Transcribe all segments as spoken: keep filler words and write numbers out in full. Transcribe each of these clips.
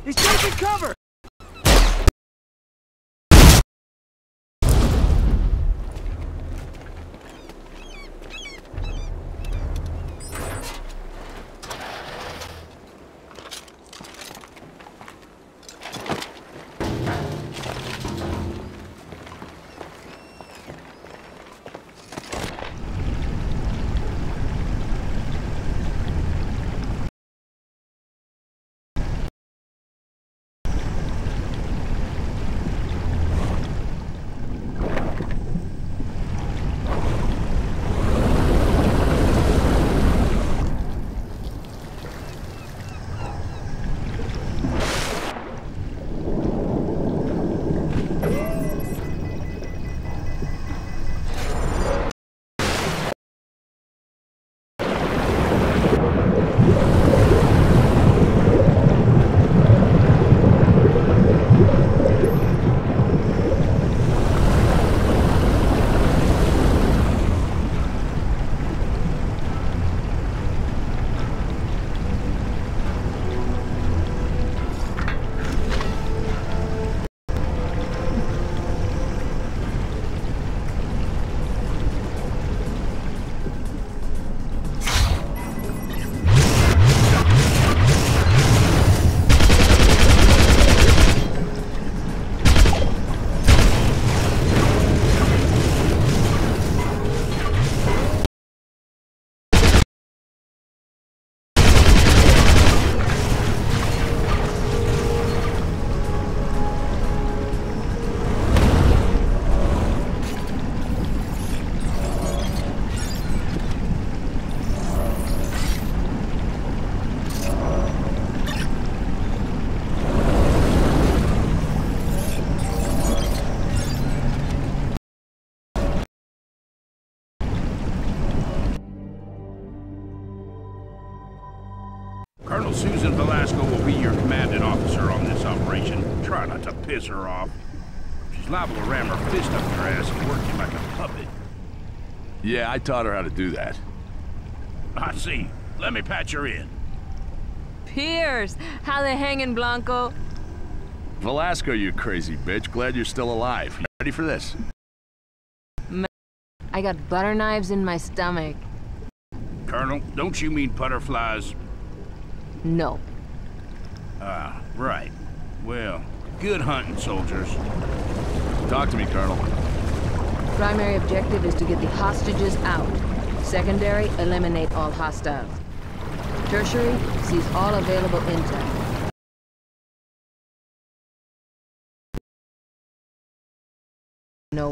He's taking cover! Colonel Susan Velasco will be your commanding officer on this operation. Try not to piss her off. She's liable to ram her fist up your ass and work you like a puppet. Yeah, I taught her how to do that. I see. Let me patch her in. Pierce, how they hanging, Blanco? Velasco, you crazy bitch. Glad you're still alive. You ready for this? I got butter knives in my stomach. Colonel, don't you mean butterflies? No. Ah, right. Well, good hunting, soldiers. Talk to me, Colonel. Primary objective is to get the hostages out. Secondary, eliminate all hostiles. Tertiary, seize all available intel. No.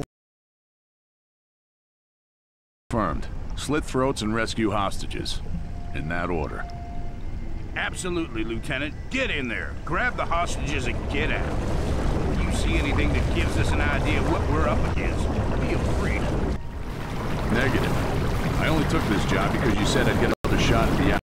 Confirmed. Slit throats and rescue hostages. In that order. Absolutely, Lieutenant. Get in there. Grab the hostages and get out. If you see anything that gives us an idea of what we're up against, feel free to... Negative. I only took this job because you said I'd get another shot at Biart.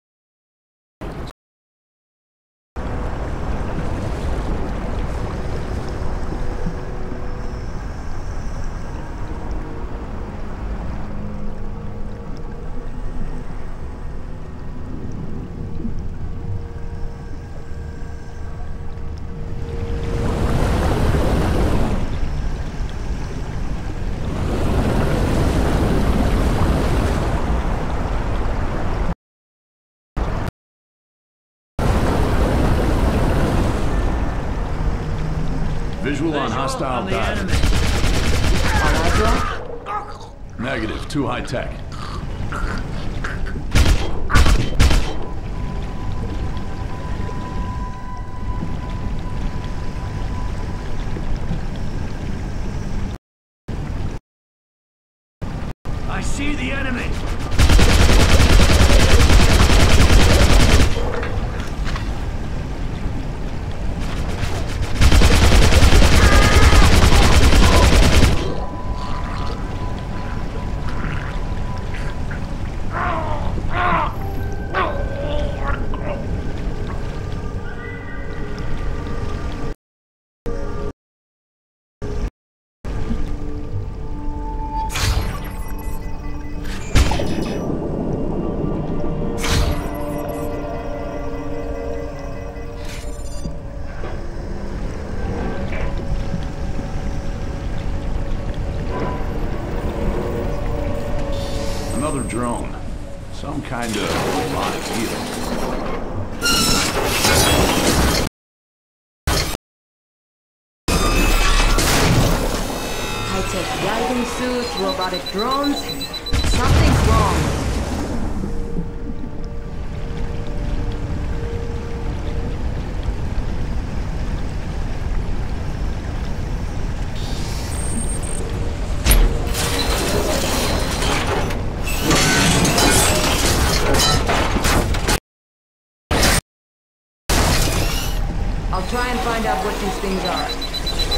Visual on hostile dive. Negative, too high tech. I see the enemy! kind of robotic feeling. High-tech diving suits, robotic drones. Something's wrong. I'll try and find out what these things are.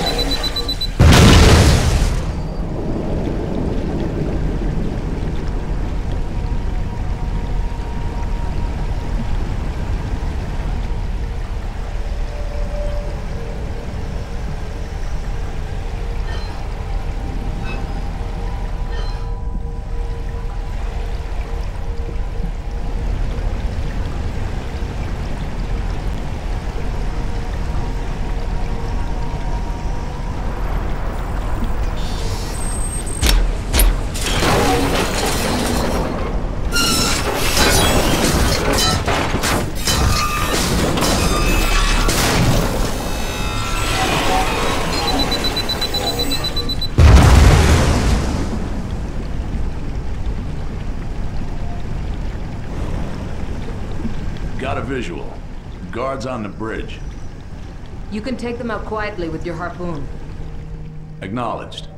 Got a visual. Guards on the bridge. You can take them out quietly with your harpoon. Acknowledged.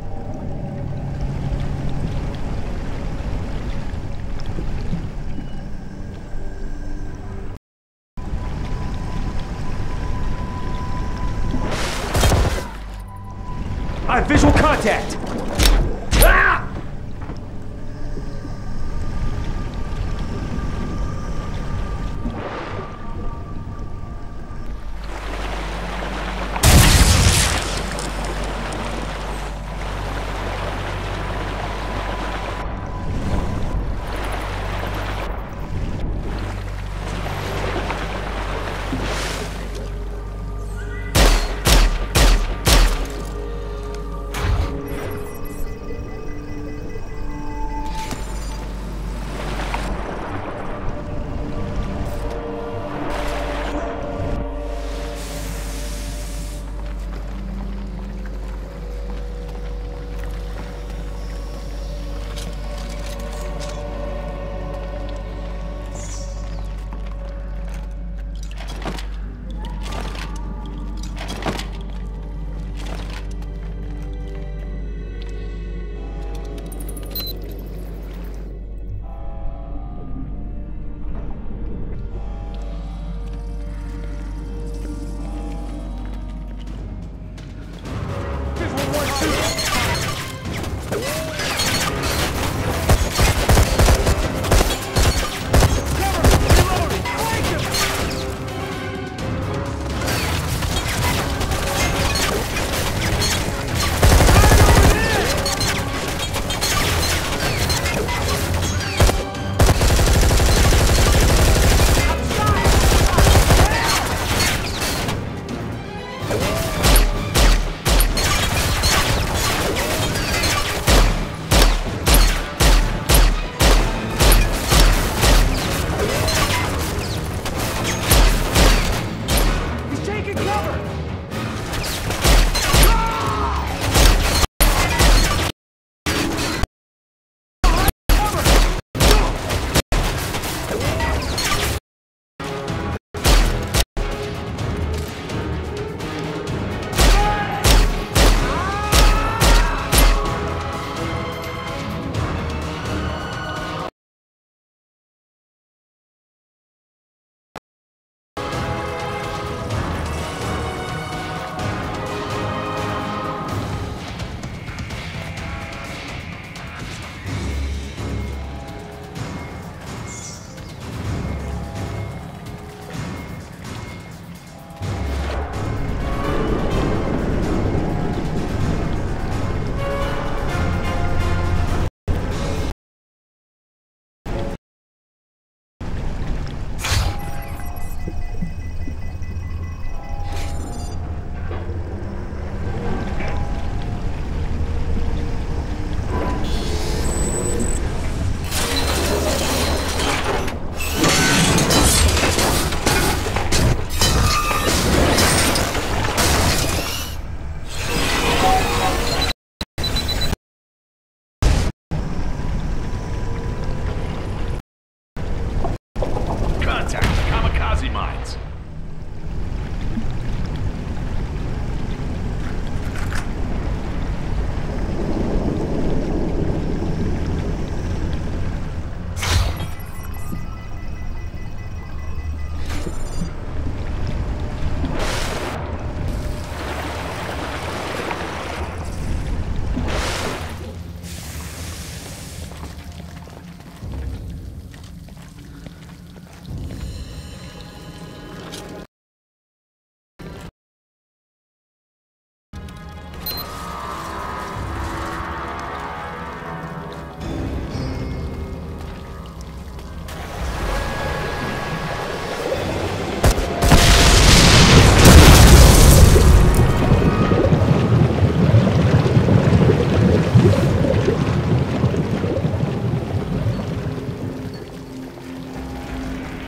I have visual contact! Ah! kamikaze mines.